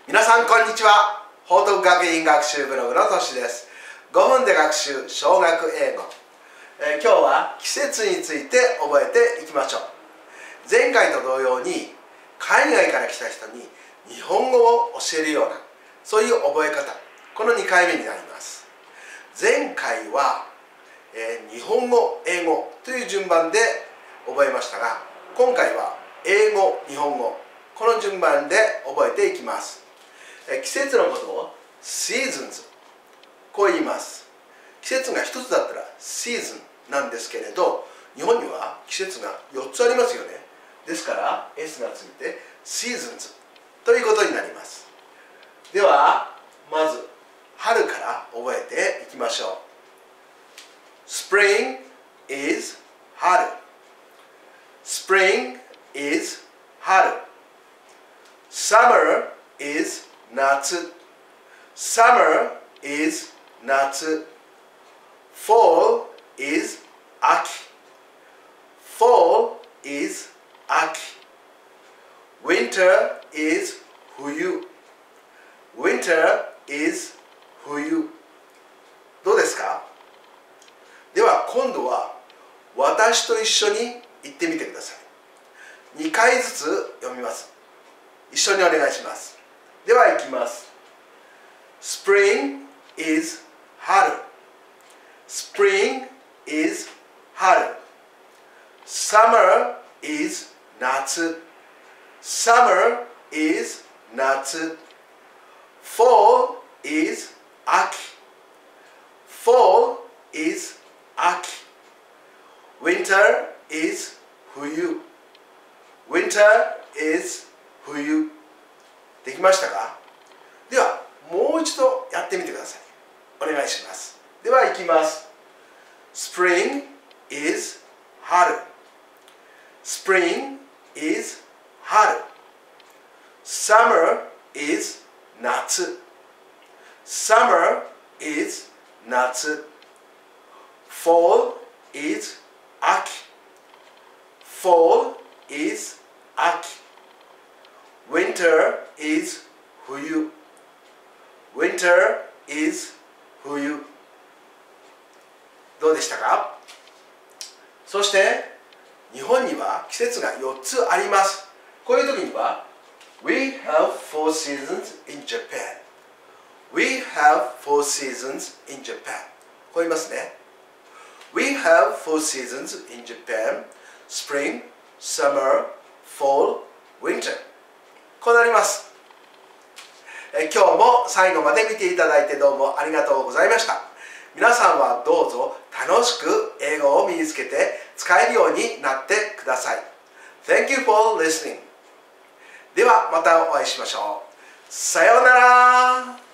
皆さんこんにちは。報徳学院学習ブログのとしです。5分で学習小学英語。今日は季節について覚えていきましょう。前回と同様に海外から来た人に日本語を教えるようなそういう覚え方、この2回目になります。前回は、日本語、英語という順番で覚えましたが、今回は英語、日本語、この順番で覚えていきます。季節のことを seasons こう言います。季節が一つだったら season なんですけれど、日本には季節が4つありますよね。ですから S がついて seasons ということになります。ではまず春から覚えていきましょう。 Spring is 春。 Spring is 春。 Summer is 夏。 Summer is 夏。 Fall is 秋。 Fall is 秋。 Winter is 冬。 Winter is 冬。どうですか？では今度は私と一緒に言ってみてください。2回ずつ読みます。一緒にお願いします。では行きます。 Spring is 春。 Spring is 春。 Summer is 夏。 Summer is 夏。 Fall is 秋。 Fall is 秋。 Winter is 冬。 Winter is 冬。できましたか？ではもう一度やってみてください。お願いします。では行きます。 Spring is 春。 Spring is 春。 Summer is 夏。 Summer is 夏。 Fall is 秋。 Fall is 秋。 Winter is 冬。 Winter is 冬。どうでしたか？そして日本には季節が4つあります。こういう時には We have four seasons in Japan. We have four seasons in Japan. こう言いますね。We have four seasons in Japan. Spring, summer, fall, winter. こうなります。今日も最後まで見ていただいてどうもありがとうございました。皆さんはどうぞ楽しく英語を身につけて使えるようになってください。Thank you for listening. ではまたお会いしましょう。さようなら。